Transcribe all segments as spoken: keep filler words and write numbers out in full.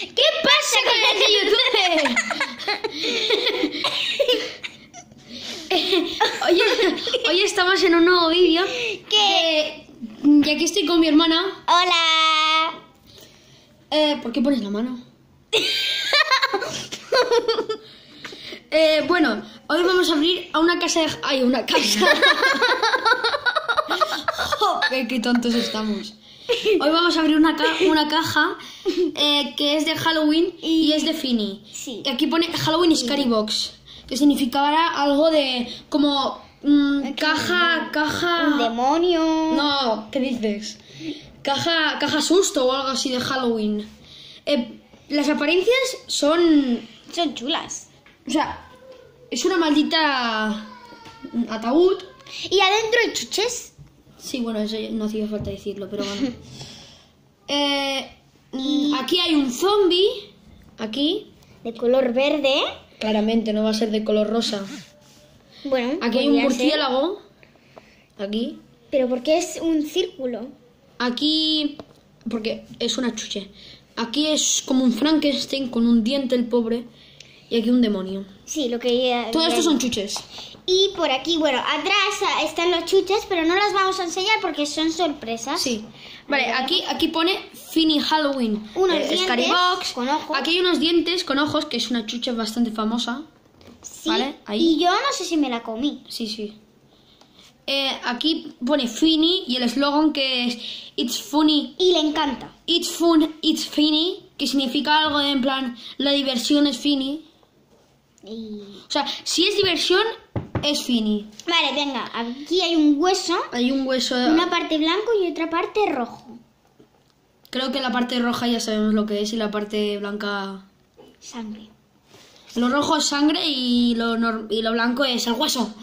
¿Qué pasa con el de YouTube? Oye, hoy estamos en un nuevo vídeo. ¿Qué? Y aquí estoy con mi hermana. Hola. Eh, ¿Por qué pones la mano? eh, bueno, hoy vamos a abrir a una casa de... ¡Ay, una casa! Joder, qué tontos estamos. Hoy vamos a abrir una, ca una caja eh, que es de Halloween y, y es de Fini. Sí. Y aquí pone Halloween Scary Box, que significará algo de como mm, caja, caja... Un demonio. No, ¿qué dices? Caja, caja susto o algo así de Halloween. Eh, las apariencias son... Son chulas. O sea, es una maldita ataúd. ¿Y adentro hay chuches? Sí, bueno, eso no hacía falta decirlo, pero bueno. eh, y aquí hay un zombie. Aquí. De color verde. Claramente no va a ser de color rosa. Bueno, Aquí hay un podría ser. murciélago. Aquí. Pero ¿por qué es un círculo? Aquí, porque es una chuche. Aquí es como un Frankenstein con un diente el pobre. Y aquí un demonio. Sí, lo que ya... Todo ya- esto son chuches. Y por aquí, bueno, atrás están los chuches, pero no las vamos a enseñar porque son sorpresas. Sí. Vale, Ahí va. aquí, aquí pone Fini Halloween. Unos eh, dientes Scary Box. con ojos. Aquí hay unos dientes con ojos, que es una chucha bastante famosa. Sí. Vale, ahí. Y yo no sé si me la comí. Sí, sí. Eh, aquí pone Fini y el eslogan que es It's funny, Y le encanta. it's fun, it's Fini, que significa algo de en plan la diversión es Fini. Y... O sea, si es diversión, es Fini. Vale, venga, aquí hay un hueso, Hay un hueso. una parte blanco y otra parte rojo. Creo que la parte roja ya sabemos lo que es y la parte blanca. Sangre. Lo rojo es sangre y lo, nor- y lo blanco es el hueso.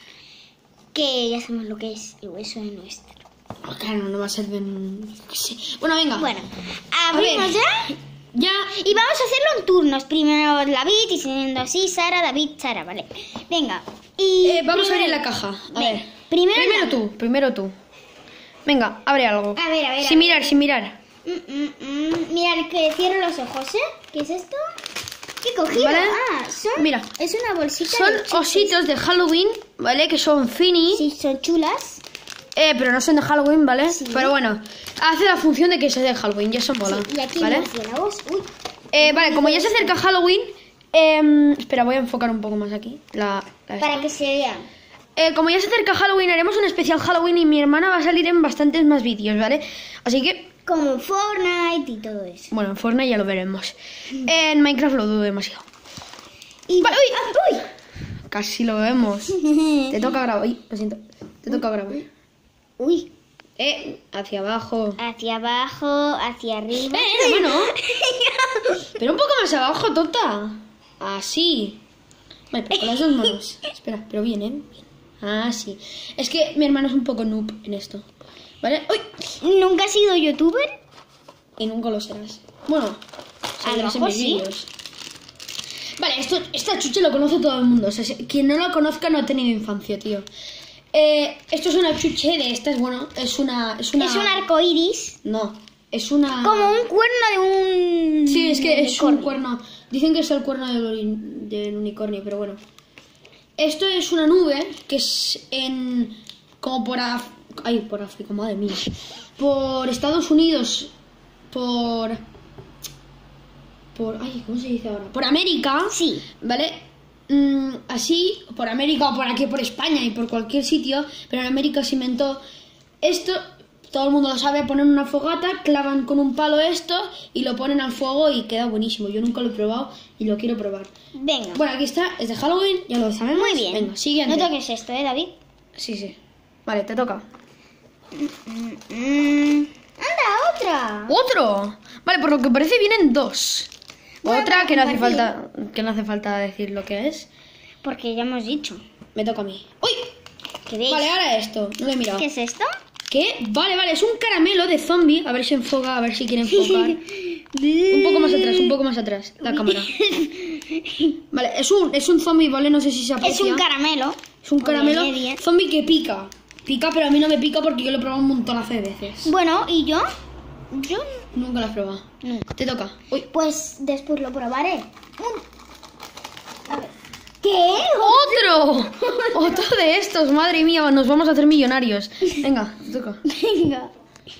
Que ya sabemos lo que es el hueso de nuestro. Oh, claro, no va a ser de... sí. Bueno, venga. Bueno, abrimos ver. ya. Ya. Y vamos a hacerlo en turnos. Primero David y siendo así, Sara, David, Sara, vale. Venga. Y Eh, vamos primero- a abrir la caja. A Venga, ver. Primero, Primero la- tú, primero tú. Venga, abre algo. A ver, a ver. a Sin ver. mirar, sin mirar. Mm, mm, mm. Mira, que cierro los ojos, ¿eh? ¿Qué es esto? ¿Qué he cogido? Vale. Ah, son... Mira. Es una bolsita Son de chuches. ositos de Halloween, ¿vale? Que son Fini. Sí, son chulas. Eh, pero no son de Halloween, ¿vale? Sí. Pero bueno, hace la función de que sea de Halloween, ya son mola. Sí, y aquí ¿Vale? murciélagos. Uy. Eh, vale, como ya se acerca Halloween, eh, espera, voy a enfocar un poco más aquí. La, la esta. Para que se vean. Eh, como ya se acerca Halloween, haremos un especial Halloween y mi hermana va a salir en bastantes más vídeos, ¿vale? Así que, Como Fortnite y todo eso. bueno, en Fortnite ya lo veremos. En Minecraft lo dudo demasiado. Y... Vale, uy. ¡Ah, uy! Casi lo vemos. Te toca grabar. Uy, lo siento. Te toca grabar. Uy. Eh, hacia abajo. Hacia abajo, hacia arriba. Eh, la mano. Pero un poco más abajo, tonta. Así. Vale, pero con las dos manos. Espera, pero bien, ¿eh? Bien. Así. Es que mi hermano es un poco noob en esto. ¿Vale? ¡Uy! ¿Nunca has sido youtuber? Y nunca lo serás. Bueno, A lo saldrás en mejor mis sí. vídeos. Vale, esto, esta chuche lo conoce todo el mundo. O sea, si- quien no lo conozca no ha tenido infancia, tío. Eh, esto es una chuche de estas, bueno, es una... Es, una... Es un arco iris. No, es una... Como un cuerno de un... Sí, es que es un unicornio. cuerno. Dicen que es el cuerno del, ori- del unicornio, pero bueno. Esto es una nube que es en... Como por... Af... Ay, por África, madre mía. Por Estados Unidos. Por... Por... Ay, ¿cómo se dice ahora? Por América. Sí. ¿Vale? Mm, así, por América o por aquí, por España y por cualquier sitio. Pero en América se inventó esto... Todo el mundo lo sabe, ponen una fogata, clavan con un palo esto y lo ponen al fuego y queda buenísimo. Yo nunca lo he probado y lo quiero probar. Venga. Bueno, aquí está, es de Halloween, ya lo sabemos. Muy bien. Venga, siguiente. No toques esto, ¿eh, David? Sí, sí. Vale, te toca. Mm. Anda, otra. ¡Otro! Vale, por lo que parece vienen dos. Bueno, Otra para que no hace compartir. falta que no hace falta decir lo que es. Porque ya hemos dicho. Me toca a mí. ¡Uy! ¿Qué veis? Vale, ahora esto. No lo he mirado. ¿Qué es esto? ¿Qué? Vale, vale, es un caramelo de zombie. A ver si enfoca, a ver si quiere enfocar. Un poco más atrás, un poco más atrás, la cámara. Vale, es un, es un zombie, ¿vale? No sé si se aprecia. Es un caramelo. Es un caramelo Oye, media. zombie que pica. Pica, pero a mí no me pica porque yo lo he probado un montonazo de veces. Bueno, ¿y yo? Yo Nunca lo has probado. nunca. Te toca. Uy. Pues después lo probaré. Mm. A ver. ¿Qué? ¡Otro! ¡Otro de estos! Madre mía, nos vamos a hacer millonarios. Venga, te toca. Venga.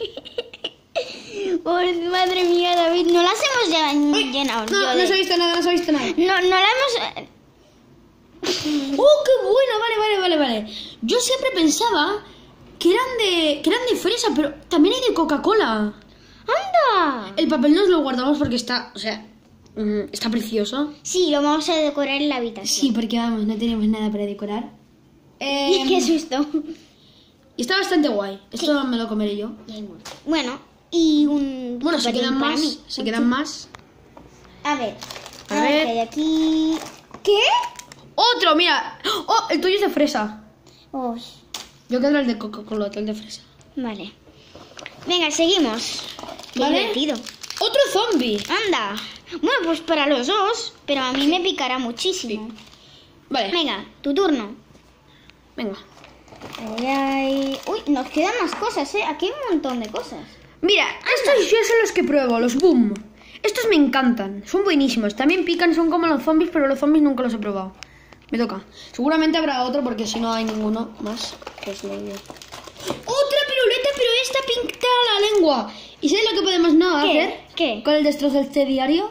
Oh, madre mía, David, no las hemos ya llenado. No, yo no de- se ha visto nada, no se ha visto nada. no, no la hemos... ¡Oh, qué bueno! Vale, vale, vale, vale. Yo siempre pensaba que eran de, que eran de fresa, pero también hay de Coca-Cola. ¡Anda! El papel nos lo guardamos porque está, o sea, mm, está precioso. Sí, lo vamos a decorar en la habitación. Sí, porque vamos, no tenemos nada para decorar. Eh, ¿Qué susto? y está bastante guay. Esto me lo comeré yo. Bueno, y un... Bueno, se chupetín quedan para más. mí. Se quedan más. A ver. A A ver, ver. ¿qué hay aquí? ¿Qué? ¡Otro! Mira. ¡Oh! El tuyo es de fresa. Uy, Yo quiero el de Coca-Cola, el de fresa. vale. Venga, seguimos. Qué ¿Vale? divertido. ¡Otro zombie! Anda. Bueno, pues para los dos, pero a mí me picará muchísimo. Vale, Venga, tu turno. venga. Ay, ay. Uy, nos quedan más cosas, ¿eh? Aquí hay un montón de cosas. Mira, estos yo son los que pruebo, los boom. Estos me encantan, son buenísimos. También pican, son como los zombies, pero los zombies nunca los he probado. Me toca. Seguramente habrá otro porque si no hay ninguno más, pues lo digo. ¡Otra piruleta, pero esta pinta la lengua! ¿Y sabes lo que podemos no ¿Qué? hacer? ¿Qué? Con el destrozo de este diario.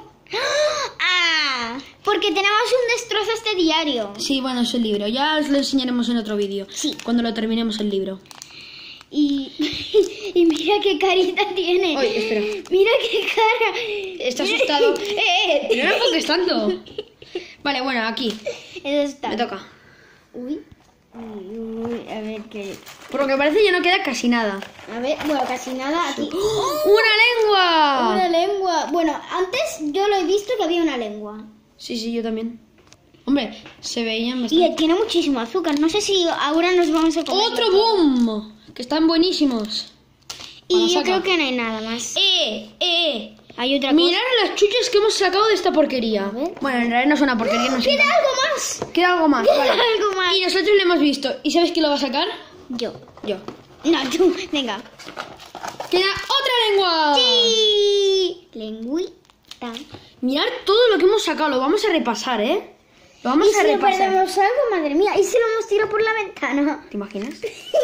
¡Ah! Porque tenemos un destrozo este diario. Sí, bueno, es el libro. Ya os lo enseñaremos en otro vídeo. Sí. Cuando lo terminemos el libro. Y, y mira qué carita tiene. Ay, espera. Mira qué cara. Está asustado. ¡Eh, eh! ¡No lo enfoques tanto! Vale, bueno, aquí. Eso está. Me toca. Uy. Uy, uy, a ver qué. Por lo que parece ya no queda casi nada. A ver, bueno, casi nada aquí. ¡Una lengua! Una lengua. Bueno, antes yo lo he visto que había una lengua. Sí, sí, yo también. Hombre, se veían Y bastante. tiene muchísimo azúcar. No sé si ahora nos vamos a comer. ¡Otro boom! Que están buenísimos. Y Bueno, yo saca. creo que no hay nada más. ¡Eh! ¡Eh! Hay otra Mirad las chuches que hemos sacado de esta porquería. A ver. Bueno, en realidad no es una porquería, no cosa. sé. ¡Queda algo más! Queda algo más. Queda vale. algo más. Y nosotros lo hemos visto. ¿Y sabes quién lo va a sacar? Yo. Yo. No, tú. Venga. ¡Queda otra lengua! Sí. Lengüita. Mirad todo lo que hemos sacado. Lo vamos a repasar, ¿eh? Lo vamos ¿Y a si repasar. perdemos algo, madre mía? ¿Y si lo hemos tirado por la ventana? ¿Te imaginas?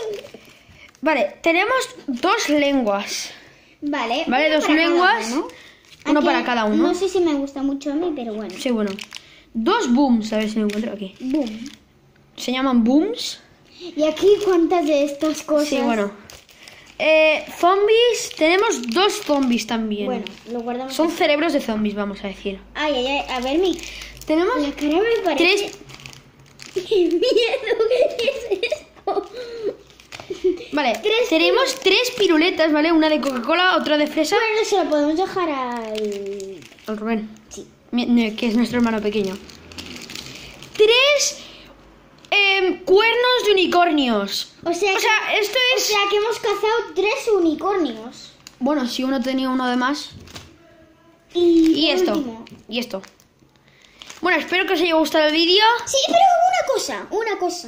Vale, tenemos dos lenguas. Vale. Vale, uno dos para cada lenguas. uno. Uno Aquí para cada uno. No sé si me gusta mucho a mí, pero bueno. Sí, bueno. Dos booms, a ver si lo encuentro aquí. Boom. Se llaman booms. ¿Y aquí cuántas de estas cosas? Sí, bueno. Eh, zombies, tenemos dos zombies también. Bueno, lo guardamos. Son cerebros de zombies, vamos a decir. Ay, ay, ay. A ver, mi. Tenemos La cara me parece. tres. ¡Qué miedo! ¿Qué es esto? Vale, Tres tenemos tres piruletas, ¿vale? Una de Coca-Cola, otra de fresa. Bueno, se lo podemos dejar al. Al Rubén, Sí. mi- no, que es nuestro hermano pequeño. Tres em, cuernos de unicornios. O sea, O que, sea, esto o es. sea que hemos cazado tres unicornios. Bueno, si uno tenía uno de más. Y, Y por esto. último- Y esto. Bueno, espero que os haya gustado el vídeo. Sí, pero una cosa, una cosa.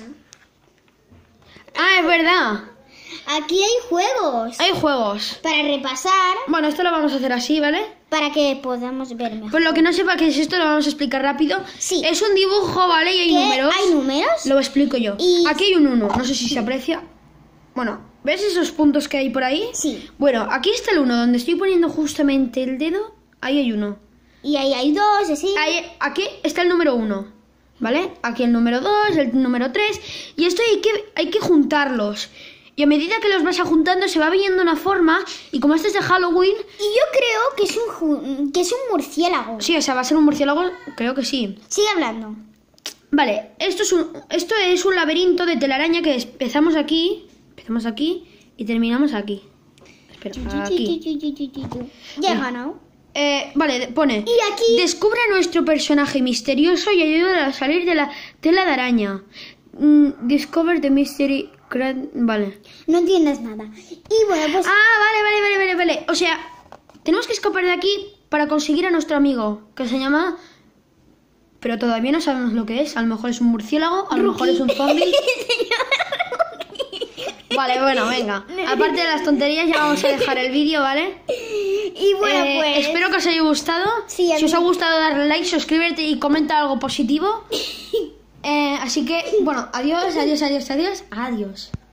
Ah, es verdad. Aquí hay juegos Hay juegos. para repasar, Bueno, esto lo vamos a hacer así, ¿vale? para que podamos ver mejor. Por lo que no sepa qué es esto, lo vamos a explicar rápido. Sí. Es un dibujo, ¿vale? Y hay ¿Qué? números. ¿Hay números? Lo explico yo. Y- Aquí hay un uno. No sé si se aprecia. Bueno, ¿ves esos puntos que hay por ahí? Sí. Bueno, aquí está el uno. Donde estoy poniendo justamente el dedo, ahí hay uno. Y ahí hay dos, así. Ahí, aquí está el número uno, ¿vale? Aquí el número dos, el número tres. Y esto hay que, hay que juntarlos. Y a medida que los vas juntando se va viendo una forma. Y como este es de Halloween, Y yo creo que es un ju- que es un murciélago. sí, o sea, va a ser un murciélago, creo que sí. Sigue hablando. Vale, esto es un, esto es un laberinto de telaraña que empezamos aquí, empezamos aquí y terminamos aquí. Espera, aquí. Ya he ganado. Eh, vale, pone. Y aquí- Descubre a nuestro personaje misterioso y ayuda a salir de la tela de araña. Mm, discover the mystery. cra- Vale. No entiendes nada. Y bueno, pues Ah, vale, vale, vale, vale, vale. O sea, tenemos que escapar de aquí para conseguir a nuestro amigo, que se llama. Pero todavía no sabemos lo que es. A lo mejor es un murciélago, a lo mejor es un zombie. Vale, bueno, venga. Aparte de las tonterías, ya vamos a dejar el vídeo, ¿vale? Y bueno, Eh, pues... Espero que os haya gustado. Sí, a si os mí- ha gustado, darle like, suscríbete y comenta algo positivo. Eh, así que, bueno, adiós, adiós, adiós, adiós. Adiós.